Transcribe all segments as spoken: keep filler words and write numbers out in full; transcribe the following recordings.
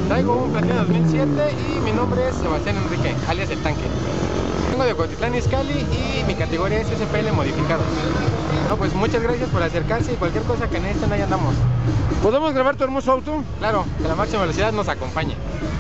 Traigo un Platina dos mil siete y mi nombre es Sebastián Enrique, alias El Tanque. Vengo de Cuautitlán Izcalli y mi categoría es S P L modificados. No, pues muchas gracias por acercarse y cualquier cosa que necesiten ahí andamos. ¿Podemos grabar tu hermoso auto? Claro, que la máxima velocidad nos acompañe.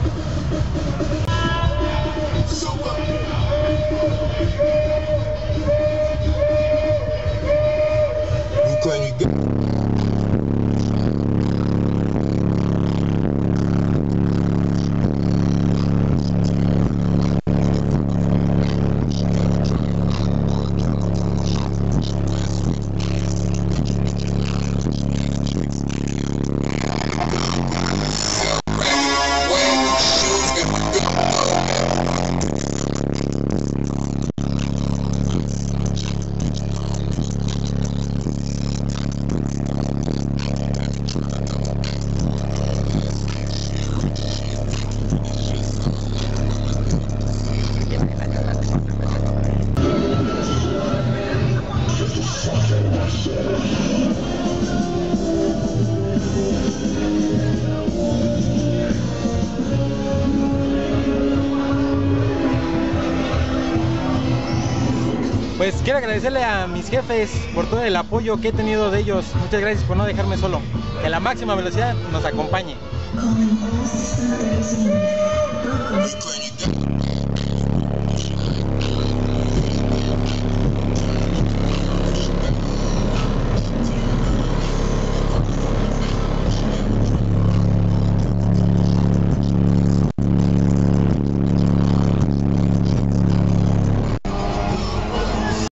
Pues quiero agradecerle a mis jefes por todo el apoyo que he tenido de ellos. Muchas gracias por no dejarme solo. Que la máxima velocidad nos acompañe.